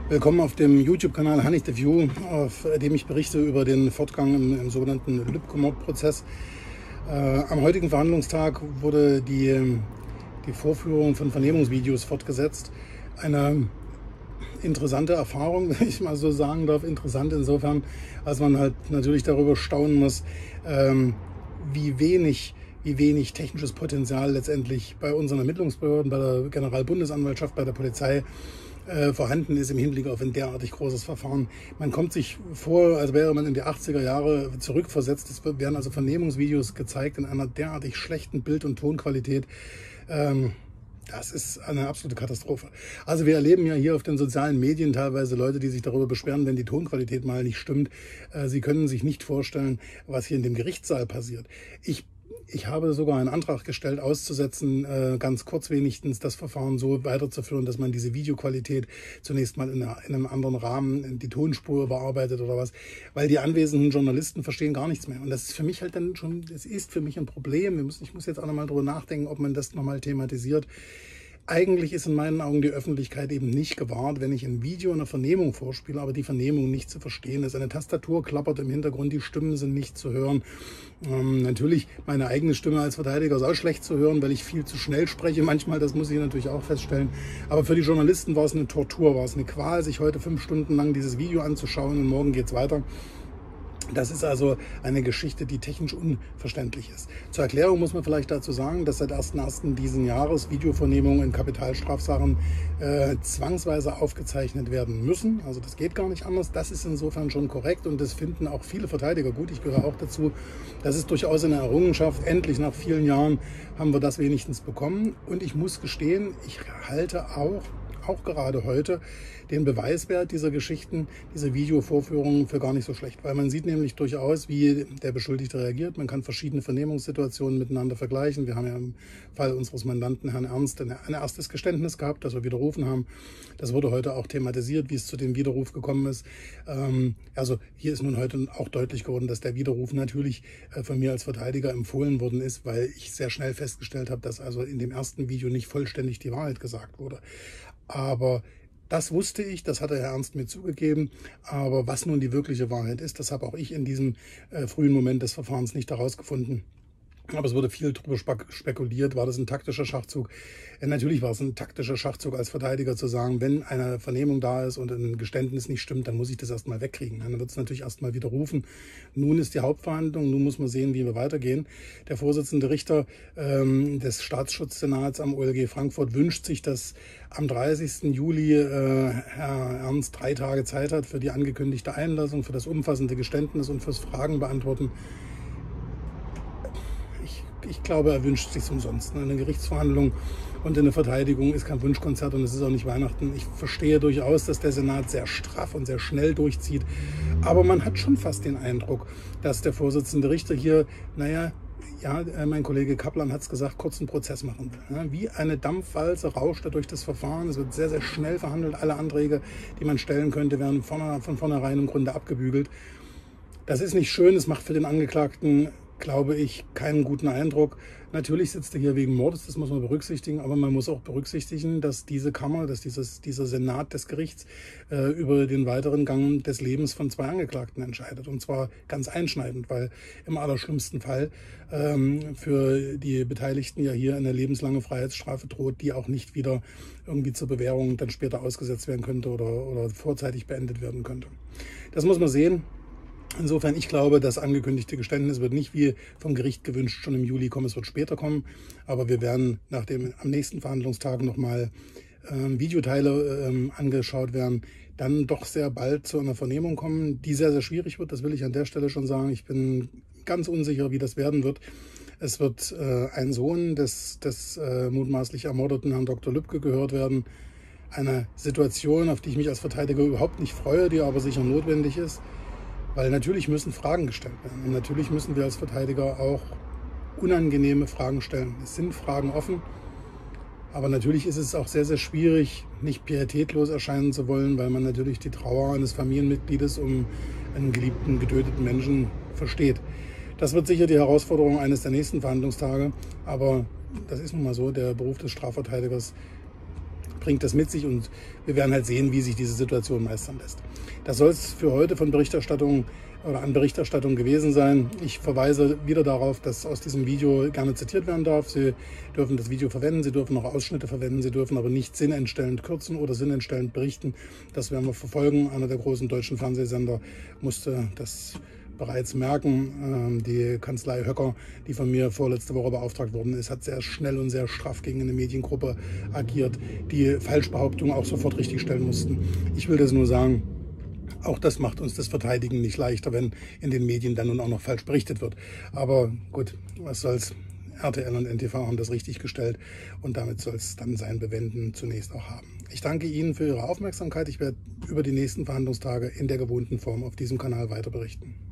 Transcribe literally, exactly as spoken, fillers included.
Willkommen auf dem YouTube-Kanal Honey the View, auf dem ich berichte über den Fortgang im, im sogenannten Lübcke-Mordprozess. Äh, am heutigen Verhandlungstag wurde die, die Vorführung von Vernehmungsvideos fortgesetzt. Eine interessante Erfahrung, wenn ich mal so sagen darf. Interessant insofern, als man halt natürlich darüber staunen muss, ähm, wie wenig wie wenig technisches Potenzial letztendlich bei unseren Ermittlungsbehörden, bei der Generalbundesanwaltschaft, bei der Polizei äh, vorhanden ist im Hinblick auf ein derartig großes Verfahren. Man kommt sich vor, als wäre man in die achtziger Jahre zurückversetzt. Es werden also Vernehmungsvideos gezeigt in einer derartig schlechten Bild- und Tonqualität. Ähm, Das ist eine absolute Katastrophe. Also wir erleben ja hier auf den sozialen Medien teilweise Leute, die sich darüber beschweren, wenn die Tonqualität mal nicht stimmt. Sie können sich nicht vorstellen, was hier in dem Gerichtssaal passiert. Ich Ich habe sogar einen Antrag gestellt, auszusetzen, ganz kurz wenigstens das Verfahren so weiterzuführen, dass man diese Videoqualität zunächst mal in einem anderen Rahmen, die Tonspur überarbeitet oder was, weil die anwesenden Journalisten verstehen gar nichts mehr. Und das ist für mich halt dann schon, es ist für mich ein Problem. Ich muss jetzt auch nochmal drüber nachdenken, ob man das nochmal thematisiert. Eigentlich ist in meinen Augen die Öffentlichkeit eben nicht gewahrt, wenn ich ein Video einer Vernehmung vorspiele, aber die Vernehmung nicht zu verstehen ist. Eine Tastatur klappert im Hintergrund, die Stimmen sind nicht zu hören. Ähm, natürlich, meine eigene Stimme als Verteidiger ist auch schlecht zu hören, weil ich viel zu schnell spreche. Manchmal, das muss ich natürlich auch feststellen. Aber für die Journalisten war es eine Tortur, war es eine Qual, sich heute fünf Stunden lang dieses Video anzuschauen und morgen geht's weiter. Das ist also eine Geschichte, die technisch unverständlich ist. Zur Erklärung muss man vielleicht dazu sagen, dass seit ersten ersten diesen Jahres Videovernehmungen in Kapitalstrafsachen äh, zwangsweise aufgezeichnet werden müssen. Also das geht gar nicht anders. Das ist insofern schon korrekt und das finden auch viele Verteidiger gut. Ich gehöre auch dazu. Das ist durchaus eine Errungenschaft. Endlich nach vielen Jahren haben wir das wenigstens bekommen. Und ich muss gestehen, ich halte auch auch gerade heute den Beweiswert dieser Geschichten, dieser Videovorführungen für gar nicht so schlecht, weil man sieht nämlich durchaus, wie der Beschuldigte reagiert. Man kann verschiedene Vernehmungssituationen miteinander vergleichen. Wir haben ja im Fall unseres Mandanten Herrn Ernst ein erstes Geständnis gehabt, das wir widerrufen haben. Das wurde heute auch thematisiert, wie es zu dem Widerruf gekommen ist. Also hier ist nun heute auch deutlich geworden, dass der Widerruf natürlich von mir als Verteidiger empfohlen worden ist, weil ich sehr schnell festgestellt habe, dass also in dem ersten Video nicht vollständig die Wahrheit gesagt wurde. Aber das wusste ich, das hat der Herr Ernst mir zugegeben. Aber was nun die wirkliche Wahrheit ist, das habe auch ich in diesem äh, frühen Moment des Verfahrens nicht herausgefunden. Aber es wurde viel darüber spekuliert, war das ein taktischer Schachzug? Ja, natürlich war es ein taktischer Schachzug als Verteidiger zu sagen, wenn eine Vernehmung da ist und ein Geständnis nicht stimmt, dann muss ich das erstmal wegkriegen. Dann wird es natürlich erstmal widerrufen. Nun ist die Hauptverhandlung, nun muss man sehen, wie wir weitergehen. Der Vorsitzende Richter ähm, des Staatsschutzsenats am O L G Frankfurt wünscht sich, dass am dreißigsten Juli äh, Herr Ernst drei Tage Zeit hat für die angekündigte Einlassung, für das umfassende Geständnis und fürs Fragen beantworten. Ich glaube, er wünscht sich umsonst. Eine Gerichtsverhandlung und eine Verteidigung ist kein Wunschkonzert und es ist auch nicht Weihnachten. Ich verstehe durchaus, dass der Senat sehr straff und sehr schnell durchzieht. Aber man hat schon fast den Eindruck, dass der Vorsitzende Richter hier, naja, ja, mein Kollege Kaplan hat es gesagt, kurzen Prozess machen will. Wie eine Dampfwalze rauscht er durch das Verfahren. Es wird sehr, sehr schnell verhandelt. Alle Anträge, die man stellen könnte, werden von, von vornherein im Grunde abgebügelt. Das ist nicht schön. Es macht für den Angeklagten, glaube ich, keinen guten Eindruck. Natürlich sitzt er hier wegen Mordes, das muss man berücksichtigen, aber man muss auch berücksichtigen, dass diese Kammer, dass dieses, dieser Senat des Gerichts äh, über den weiteren Gang des Lebens von zwei Angeklagten entscheidet. Und zwar ganz einschneidend, weil im allerschlimmsten Fall ähm, für die Beteiligten ja hier eine lebenslange Freiheitsstrafe droht, die auch nicht wieder irgendwie zur Bewährung dann später ausgesetzt werden könnte oder, oder vorzeitig beendet werden könnte. Das muss man sehen. Insofern, ich glaube, das angekündigte Geständnis wird nicht wie vom Gericht gewünscht schon im Juli kommen, es wird später kommen. Aber wir werden nach dem am nächsten Verhandlungstag nochmal äh, Videoteile äh, angeschaut werden, dann doch sehr bald zu einer Vernehmung kommen, die sehr, sehr schwierig wird. Das will ich an der Stelle schon sagen. Ich bin ganz unsicher, wie das werden wird. Es wird äh, ein Sohn des, des äh, mutmaßlich ermordeten Herrn Doktor Lübcke gehört werden. Eine Situation, auf die ich mich als Verteidiger überhaupt nicht freue, die aber sicher notwendig ist. Weil natürlich müssen Fragen gestellt werden und natürlich müssen wir als Verteidiger auch unangenehme Fragen stellen. Es sind Fragen offen, aber natürlich ist es auch sehr, sehr schwierig, nicht pietätlos erscheinen zu wollen, weil man natürlich die Trauer eines Familienmitgliedes um einen geliebten, getöteten Menschen versteht. Das wird sicher die Herausforderung eines der nächsten Verhandlungstage, aber das ist nun mal so, der Beruf des Strafverteidigers bringt das mit sich und wir werden halt sehen, wie sich diese Situation meistern lässt. Das soll es für heute von Berichterstattung oder an Berichterstattung gewesen sein. Ich verweise wieder darauf, dass aus diesem Video gerne zitiert werden darf. Sie dürfen das Video verwenden, Sie dürfen auch Ausschnitte verwenden, Sie dürfen aber nicht sinnentstellend kürzen oder sinnentstellend berichten. Das werden wir verfolgen. Einer der großen deutschen Fernsehsender musste das bereits merken. Die Kanzlei Höcker, die von mir vorletzte Woche beauftragt worden ist, hat sehr schnell und sehr straff gegen eine Mediengruppe agiert, die Falschbehauptungen auch sofort richtigstellen mussten. Ich will das nur sagen, auch das macht uns das Verteidigen nicht leichter, wenn in den Medien dann nun auch noch falsch berichtet wird. Aber gut, was soll's? R T L und N T V haben das richtig gestellt und damit soll es dann sein Bewenden zunächst auch haben. Ich danke Ihnen für Ihre Aufmerksamkeit. Ich werde über die nächsten Verhandlungstage in der gewohnten Form auf diesem Kanal weiter berichten.